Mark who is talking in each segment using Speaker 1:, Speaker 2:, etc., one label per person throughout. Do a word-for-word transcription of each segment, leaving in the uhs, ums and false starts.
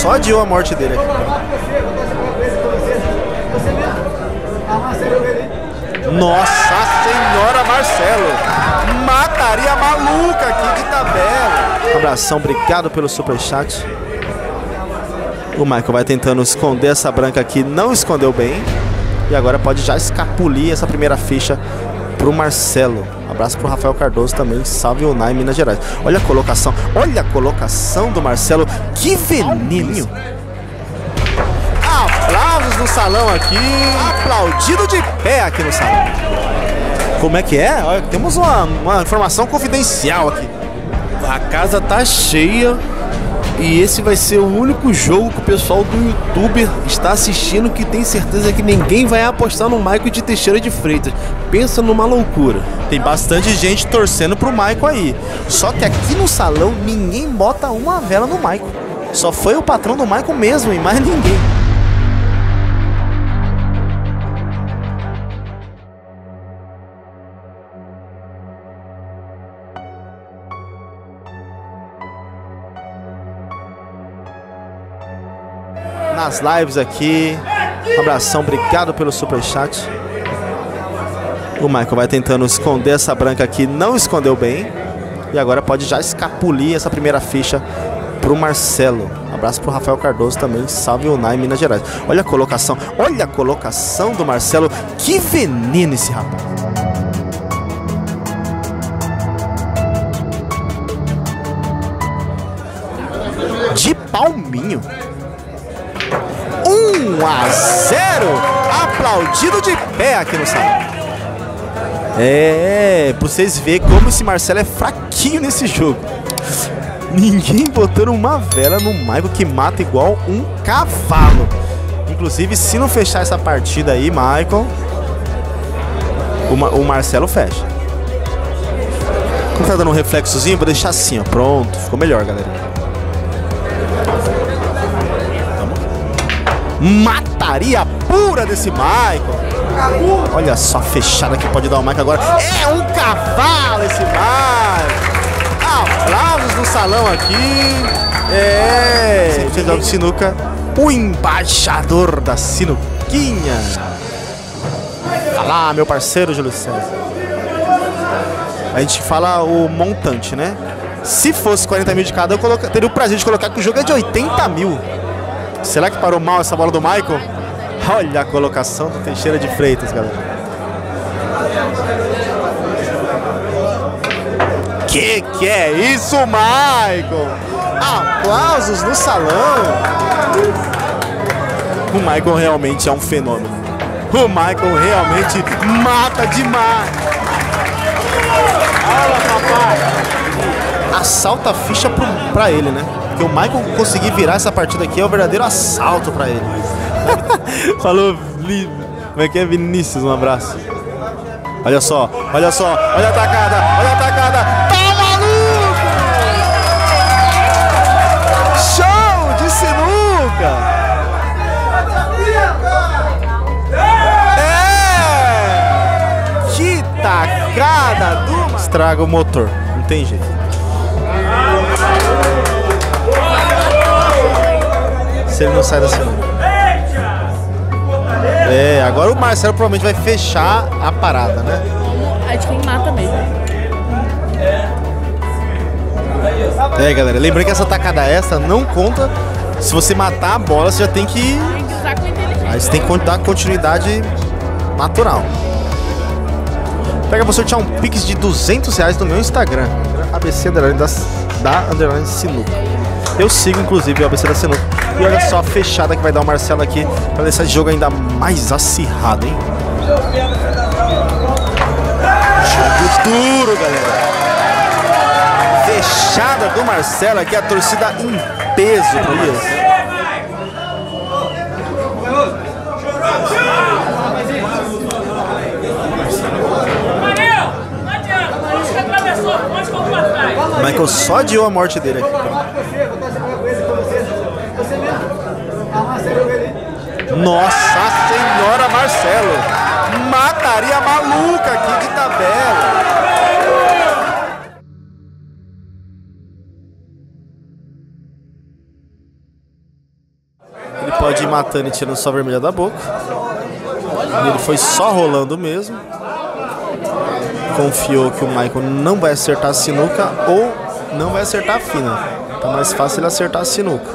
Speaker 1: só adiou a morte dele aqui. Nossa Senhora, Marcelo! Mataria maluca aqui de tabela. Abração, obrigado pelo superchat. O Michael vai tentando esconder essa branca aqui, não escondeu bem. E agora pode já escapulir essa primeira ficha pro Marcelo. Abraço pro Rafael Cardoso também. Salve o Unai, Minas Gerais. Olha a colocação, olha a colocação do Marcelo. Que veninho! Aplausos no salão aqui. Aplaudido de pé aqui no salão. Como é que é? Olha, temos uma, uma informação confidencial aqui.
Speaker 2: A casa tá cheia. E esse vai ser o único jogo que o pessoal do YouTube está assistindo que tem certeza que ninguém vai apostar no Michael de Teixeira de Freitas. Pensa numa loucura.
Speaker 1: Tem bastante gente torcendo pro Michael aí. Só que aqui no salão ninguém bota uma vela no Michael. Só foi o patrão do Michael mesmo e mais ninguém. Nas lives aqui. Um abração, obrigado pelo superchat. O Michael vai tentando esconder essa branca aqui, não escondeu bem. E agora pode já escapulir essa primeira ficha pro Marcelo. Abraço pro Rafael Cardoso também. Salve o Unai, Minas Gerais. Olha a colocação, olha a colocação do Marcelo. Que veneno esse rapaz. De palminho. um a zero, aplaudido de pé aqui no salão. É, pra vocês verem como esse Marcelo é fraquinho nesse jogo. Ninguém botando uma vela no Michael, que mata igual um cavalo. Inclusive, se não fechar essa partida aí, Michael, o, Ma o Marcelo fecha. Como tá dando um reflexozinho, vou deixar assim, ó. Pronto, ficou melhor, galera. Mataria pura desse Michael. Olha só a fechada que pode dar o Michael agora. É um cavalo esse Michael. Aplausos no salão aqui. É, você joga sinuca, o embaixador da sinuquinha. Fala, meu parceiro Júlio César. A gente fala o montante, né? Se fosse quarenta mil de cada, eu coloca... teria o prazer de colocar que o jogo é de oitenta mil. Será que parou mal essa bola do Michael? Olha a colocação do Teixeira de Freitas, galera. Que que é isso, Michael? Aplausos no salão. O Michael realmente é um fenômeno. O Michael realmente mata demais. Olha, papai. Assalta a ficha pro, pra ele, né? Porque o Michael conseguir virar essa partida aqui é o verdadeiro assalto pra ele. Falou, como é que é, Vinícius? Um abraço. Olha só, olha só, olha a tacada, olha a tacada. Tá maluco! Show de sinuca! É! Que tacada do... Estraga o motor, não tem jeito. Se ele não sai da sinuca. É, agora o Marcelo provavelmente vai fechar a parada, né?
Speaker 3: É de quem mata mesmo.
Speaker 1: É, galera, lembrando que essa tacada extra não conta. Se você matar a bola, você já tem que...
Speaker 3: Tem que usar com inteligência.
Speaker 1: Aí você tem que dar continuidade natural. Pega pra sortear um pix de duzentos reais no meu Instagram. A B C Underline da, da Underline Sinuca. Eu sigo, inclusive, o A B C da Sinuca. E olha só a fechada que vai dar o Marcelo aqui para deixar esse jogo ainda mais acirrado, hein? Jogo duro, galera. Fechada do Marcelo aqui, a torcida em peso por isso. Michael só adiou a morte dele aqui. Nossa Senhora, Marcelo! Mataria maluca aqui de tabela! matando e tirando só a vermelha da boca. Ele foi só rolando mesmo. Confiou que o Michael não vai acertar a sinuca ou não vai acertar a fina. Tá mais fácil ele acertar a sinuca.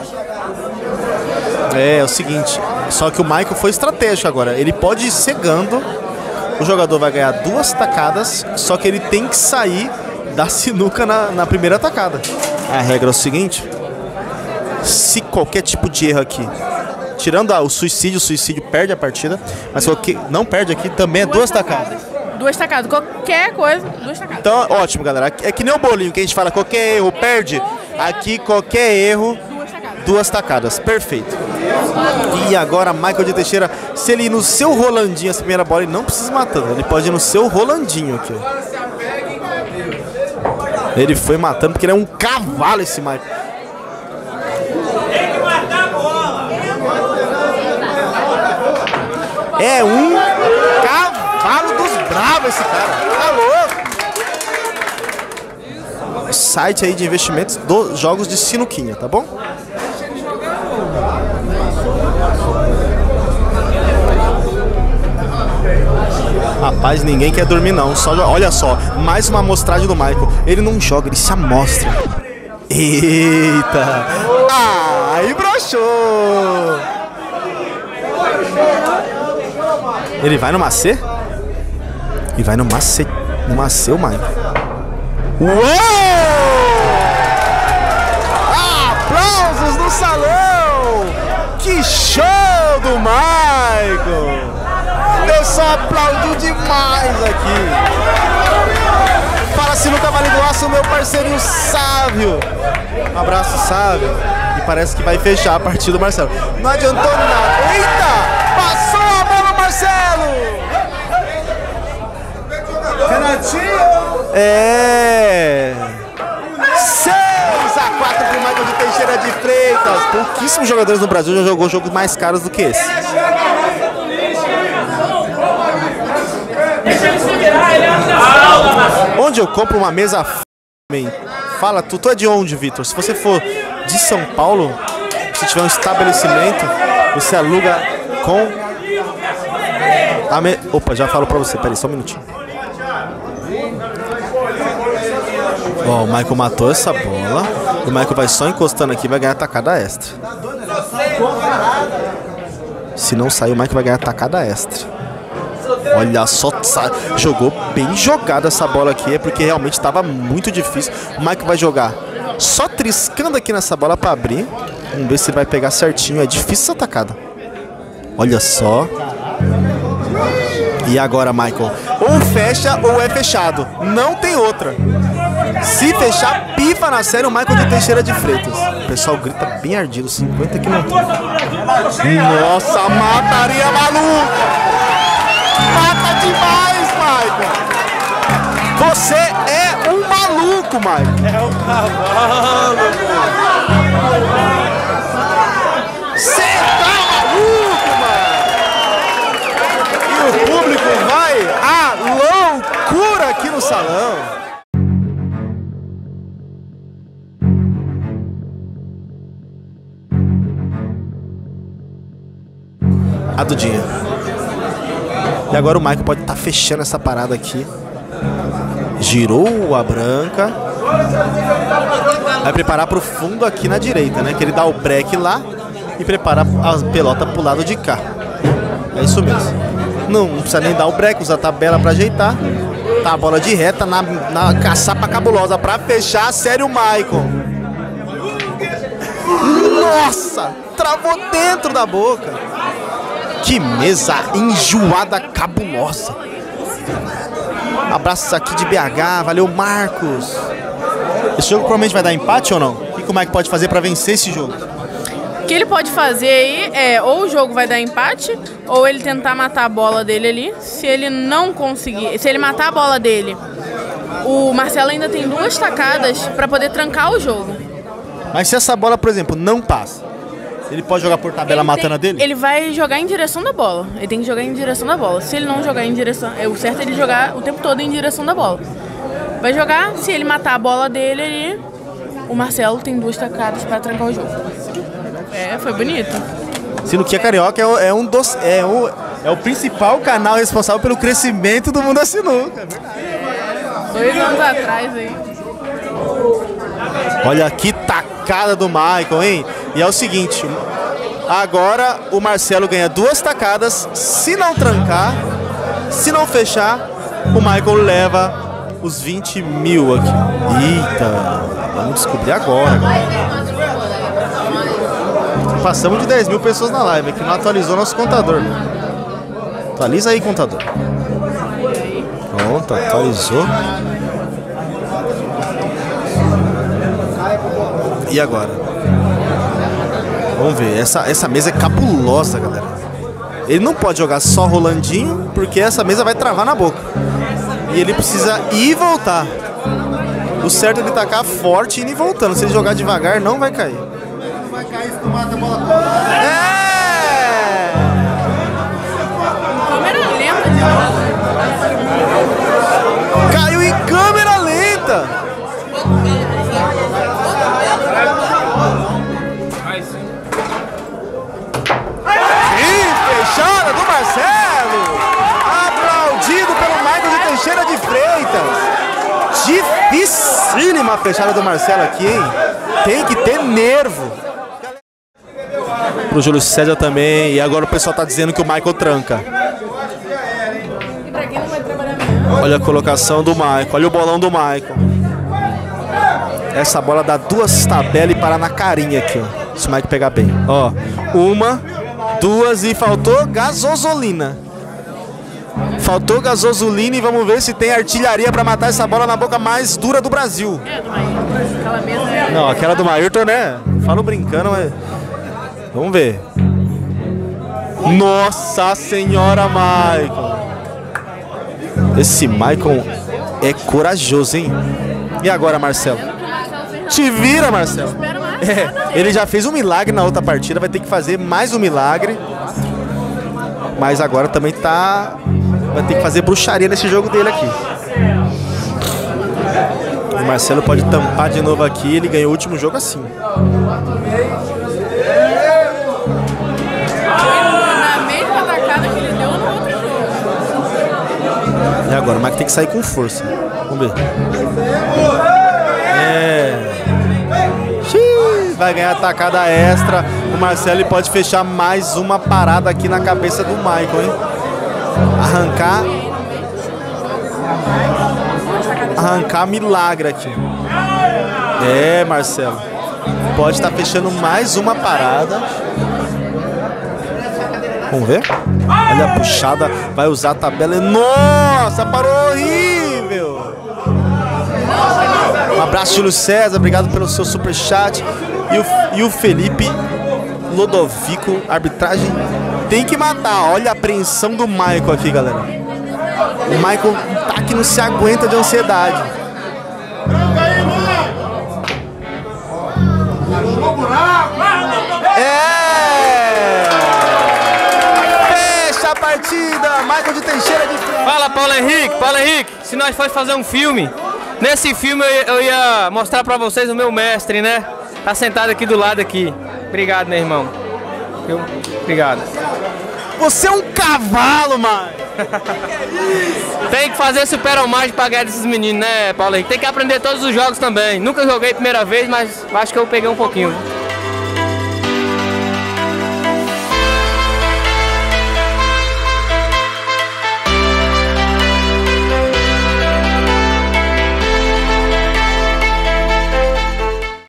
Speaker 1: É, é o seguinte, só que o Michael foi estratégico agora. Ele pode ir cegando, o jogador vai ganhar duas tacadas, só que ele tem que sair da sinuca na, na primeira tacada. A regra é o seguinte, se qualquer tipo de erro aqui, tirando ah, o suicídio, o suicídio perde a partida, mas qualquer, não perde aqui, também é duas tacadas.
Speaker 3: Duas tacadas, qualquer coisa, duas tacadas.
Speaker 1: Então, ótimo, galera. É que nem o bolinho que a gente fala, qualquer erro perde. Aqui, qualquer erro,
Speaker 3: Duas tacadas.
Speaker 1: duas tacadas. Perfeito. E agora, Michael de Teixeira, se ele ir no seu rolandinho essa primeira bola, ele não precisa matando. Ele pode ir no seu rolandinho aqui. Ele foi matando porque ele é um cavalo, esse Michael.
Speaker 4: Tem que matar a bola.
Speaker 1: É um cavalo dos bravos esse cara. Tá louco. Site aí de investimentos dos jogos de sinuquinha, tá bom? Rapaz, ninguém quer dormir não. Só, olha só, mais uma amostragem do Michael. Ele não joga, ele se amostra. Eita! Aí broxou! Ele vai no macê? E vai no macê. No macê o Michael. Uou! Aplausos no salão! Que show do Michael! Eu só aplaudo demais aqui. Fala sinuca vale do aço, meu parceirinho Sávio. Um abraço, Sávio. E parece que vai fechar a partida do Marcelo. Não adiantou nada. Eita! Passou a bola, Marcelo! Renatinho! É! seis a quatro pro Michael de Teixeira de Freitas. Pouquíssimos jogadores no Brasil já jogou jogos mais caros do que esse. Onde eu compro uma mesa f... Fala, tu, tu é de onde, Vitor? Se você for de São Paulo, se tiver um estabelecimento, você aluga com a me... Opa, já falo pra você, peraí, só um minutinho. Ó, o Michael matou essa bola. O Michael vai só encostando aqui e vai ganhar tacada extra. Se não sair, o Michael vai ganhar tacada extra. Olha só, jogou bem jogada essa bola aqui, é porque realmente estava muito difícil. O Michael vai jogar só triscando aqui nessa bola para abrir. Vamos ver se ele vai pegar certinho, é difícil essa tacada. Olha só. E agora, Michael, ou fecha ou é fechado, não tem outra. Se fechar, pifa na série o Michael de Teixeira de Freitas. O pessoal grita bem ardido, cinquenta que não tem. Nossa, mataria maluca! Mata demais, Michael! Você é um maluco, Michael!
Speaker 2: É um cavalo,
Speaker 1: Você tá maluco, mano! E o público vai à loucura aqui no salão! A Dudinha. E agora o Michael pode estar tá fechando essa parada aqui. Girou a branca. Vai preparar para o fundo aqui na direita, né? Que ele dá o break lá e prepara a pelota pro lado de cá. É isso mesmo. Não, não precisa nem dar o break, usa a tabela para ajeitar. Tá a bola de reta na, na caçapa cabulosa para fechar a série o Michael. Nossa! Travou dentro da boca. Que mesa enjoada cabulosa. Abraços aqui de B H, valeu Marcos. Esse jogo provavelmente vai dar empate ou não? O que o Mike pode fazer para vencer esse jogo?
Speaker 3: O que ele pode fazer aí é ou o jogo vai dar empate, ou ele tentar matar a bola dele ali. Se ele não conseguir, se ele matar a bola dele, o Marcelo ainda tem duas tacadas para poder trancar o jogo.
Speaker 1: Mas se essa bola, por exemplo, não passa, ele pode jogar por tabela
Speaker 3: Ele
Speaker 1: matando
Speaker 3: tem-
Speaker 1: a dele?
Speaker 3: Ele vai jogar em direção da bola. Ele tem que jogar em direção da bola. Se ele não jogar em direção... É o certo é ele jogar o tempo todo em direção da bola. Vai jogar, se ele matar a bola dele ali, o Marcelo tem duas tacadas pra trancar o jogo. É, foi bonito.
Speaker 1: Se Mostrando que a Carioca é, o- é um dos. É o, é o principal canal responsável pelo crescimento do mundo da sinuca.
Speaker 3: Dois anos atrás aí.
Speaker 1: Olha que tacada do Michael, hein? E é o seguinte, agora o Marcelo ganha duas tacadas. Se não trancar, se não fechar, o Michael leva os vinte mil aqui. Eita, vamos descobrir agora. Passamos de dez mil pessoas na live, que não atualizou nosso contador. Atualiza aí, contador. Pronto, atualizou. E agora? Vamos ver, essa, essa mesa é cabulosa, galera. Ele não pode jogar só rolandinho, porque essa mesa vai travar na boca. E ele precisa ir e voltar. O certo é ele tacar forte e ir e voltando. Se ele jogar devagar, não vai cair. Não vai cair se tu mata a bola toda. É!
Speaker 3: Câmera lenta de novo.
Speaker 1: Caiu em câmera lenta! Fechada do Marcelo, aplaudido pelo Michael de Teixeira de Freitas. Dificílima a fechada do Marcelo aqui, hein? Tem que ter nervo. Pro Júlio César também, e agora o pessoal tá dizendo que o Michael tranca.
Speaker 3: E pra quem não vai trabalhar amanhã?
Speaker 1: Olha a colocação do Michael, olha o bolão do Michael. Essa bola dá duas tabelas e parar na carinha aqui, ó. Se o Michael pegar bem. Ó, uma, duas e faltou gasosolina. Faltou gasosolina e vamos ver se tem artilharia pra matar essa bola na boca mais dura do Brasil.
Speaker 3: É, do Maílton. Aquela mesa é...
Speaker 1: Não, aquela do Maílton, né? Falo brincando, mas... Vamos ver. Nossa Senhora, Michael. Esse Michael é corajoso, hein? E agora, Marcelo? Te vira, Marcelo. É, ele já fez um milagre na outra partida, vai ter que fazer mais um milagre. Mas agora também tá... Vai ter que fazer bruxaria nesse jogo dele aqui. O Marcelo pode tampar de novo aqui, ele ganhou o último jogo assim.
Speaker 3: Na mesma tacada que ele deu no outro jogo.
Speaker 1: E agora, o Mike tem que sair com força. Vamos ver. É... Xiii, vai ganhar a tacada extra. O Marcelo ele pode fechar mais uma parada aqui na cabeça do Michael, hein? Arrancar. Arrancar milagre aqui. É, Marcelo. Pode estar fechando mais uma parada. Vamos ver? Olha a puxada. Vai usar a tabela. Nossa, parou horrível. Um abraço, Júlio César. Obrigado pelo seu superchat. E o, e o Felipe Lodovico, arbitragem tem que matar. Olha a apreensão do Michael aqui, galera. O Michael tá que não se aguenta de ansiedade. É! Fecha a partida. Michael de Teixeira de Freitas.
Speaker 4: Fala, Paulo Henrique. Paulo Henrique, se nós fosse fazer um filme, nesse filme eu ia, eu ia mostrar pra vocês o meu mestre, né? Tá sentado aqui do lado aqui. Obrigado, meu irmão. Eu, obrigado.
Speaker 1: Você é um cavalo, mano.
Speaker 4: Tem que fazer super homagem pra ganhar desses meninos, né, Paulo Henrique? Tem que aprender todos os jogos também. Nunca joguei a primeira vez, mas acho que eu peguei um pouquinho.